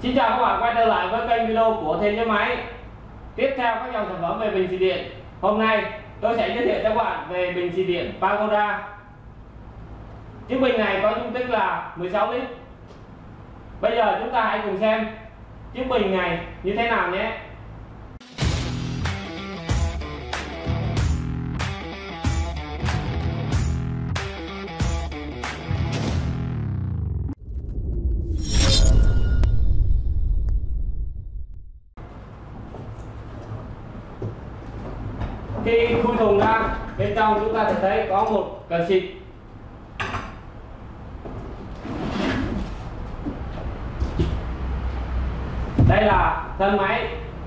Xin chào các bạn quay trở lại với kênh video của Thế Giới Máy. Tiếp theo các dòng sản phẩm về bình xịt điện. Hôm nay tôi sẽ giới thiệu cho các bạn về bình xịt điện Pagoda. Chiếc bình này có dung tích là 16 lít. Bây giờ chúng ta hãy cùng xem chiếc bình này như thế nào nhé. Khi khui thùng ra, bên trong chúng ta sẽ thấy có một cần xịt. Đây là thân máy.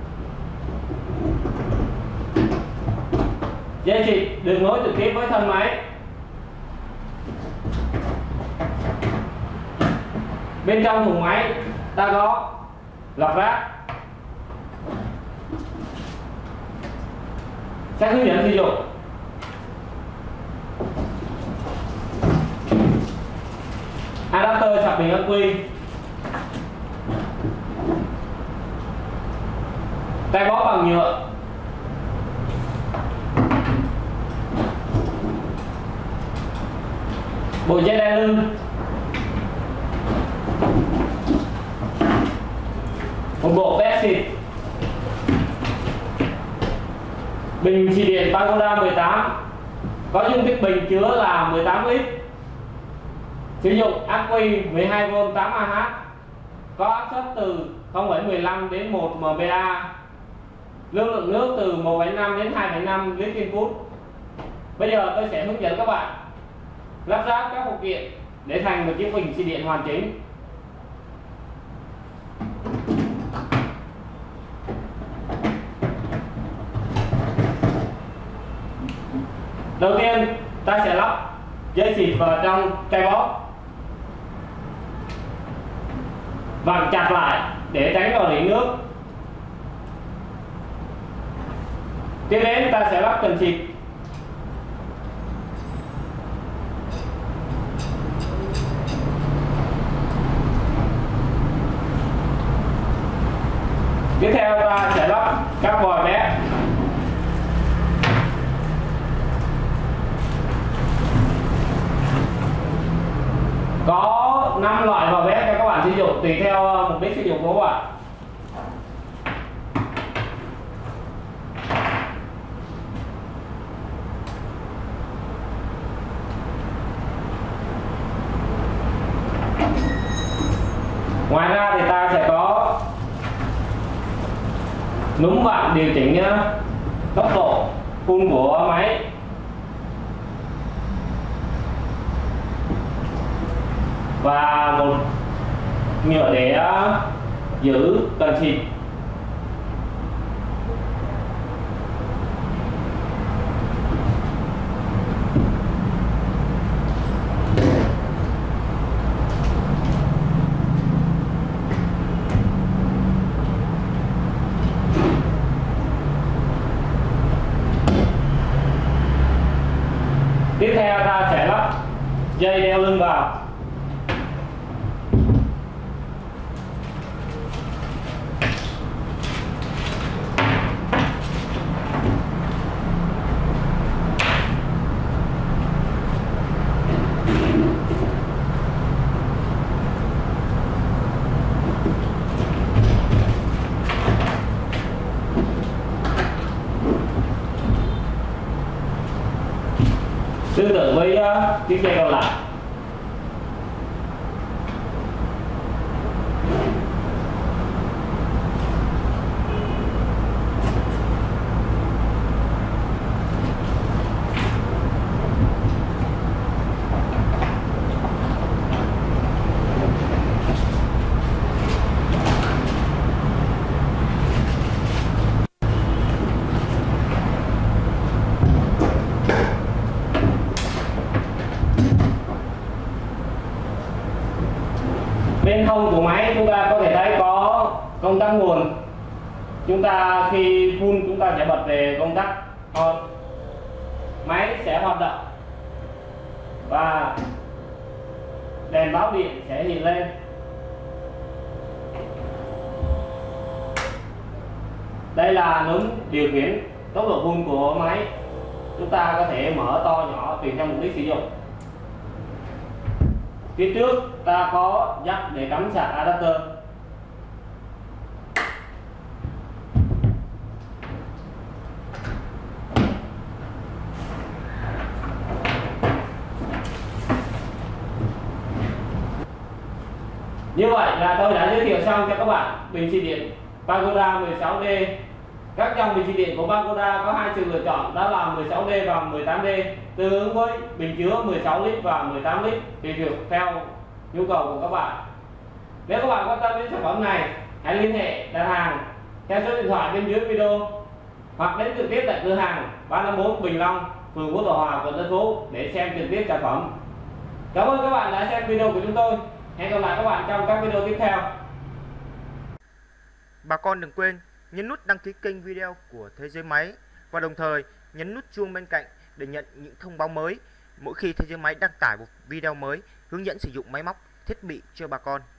Dây xịt được nối trực tiếp với thân máy. Bên trong thùng máy ta có lọc rác, sách hướng dẫn sử dụng, adapter sạc bình ắc quy, tay bó bằng nhựa, bộ dây đai lưng, một bộ vét xịt. Bình xịt điện Pagoda 18 có dung tích bình chứa là 18 lít, sử dụng ắc quy 12V 8Ah, có áp suất từ 0,15 đến 1 mPa, lưu lượng nước từ 1,5 đến 2,5 lít trên phút. Bây giờ tôi sẽ hướng dẫn các bạn lắp ráp các phụ kiện để thành một chiếc bình xịt điện hoàn chỉnh. Đầu tiên ta sẽ lắp dây xịt vào trong cây bó, vặn chặt lại để tránh rò rỉ nước. Tiếp đến ta sẽ lắp cần xịt. Tiếp theo ta sẽ lắp các vòi bé. Có 5 loại vòi bé cho các bạn sử dụng tùy theo mục đích sử dụng của các bạn. Ngoài ra thì ta sẽ có núm vặn điều chỉnh tốc độ phun của máy, và một nhựa để giữ cần xịt. Tiếp theo ta sẽ lắp dây đeo lưng vào. Tương tự với chiếc dây còn lại. Bên hông của máy chúng ta có thể thấy có công tắc nguồn. Chúng ta khi phun chúng ta sẽ bật về công tắc on, máy sẽ hoạt động và đèn báo điện sẽ hiện lên. Đây là núm điều khiển tốc độ vung của máy. Chúng ta có thể mở to nhỏ tùy theo mục đích sử dụng. Phía trước ta có jack để cắm sạc adapter. Như vậy là tôi đã giới thiệu xong cho các bạn bình xịt điện Pagoda 16D. Các dòng bình xịt điện của Pagoda có hai sự lựa chọn, đó là 16D và 18D, tương ứng với bình chứa 16 lít và 18 lít tùy thuộc theo nhu cầu của các bạn. Nếu các bạn quan tâm đến sản phẩm này, hãy liên hệ đặt hàng theo số điện thoại bên dưới video hoặc đến trực tiếp tại cửa hàng 354 Bình Long, phường Phú Thọ Hòa, quận Tân Phú để xem trực tiếp sản phẩm. Cảm ơn các bạn đã xem video của chúng tôi. Hẹn gặp lại các bạn trong các video tiếp theo. Bà con đừng quên nhấn nút đăng ký kênh video của Thế Giới Máy và đồng thời nhấn nút chuông bên cạnh để nhận những thông báo mới mỗi khi Thế Giới Máy đăng tải một video mới hướng dẫn sử dụng máy móc, thiết bị cho bà con.